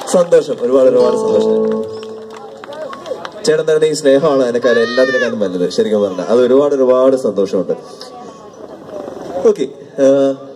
സന്തോഷം, ഒരുപാട് സന്തോഷം. ചേട്ടൻ തരുന്ന ഈ സ്നേഹമാണ് എന്നെക്കാളും എല്ലാത്തിനെക്കാളും വലുത്. ശരിക്കും പറഞ്ഞാൽ അത് ഒരുപാട് സന്തോഷമുണ്ട്. ഓക്കെ.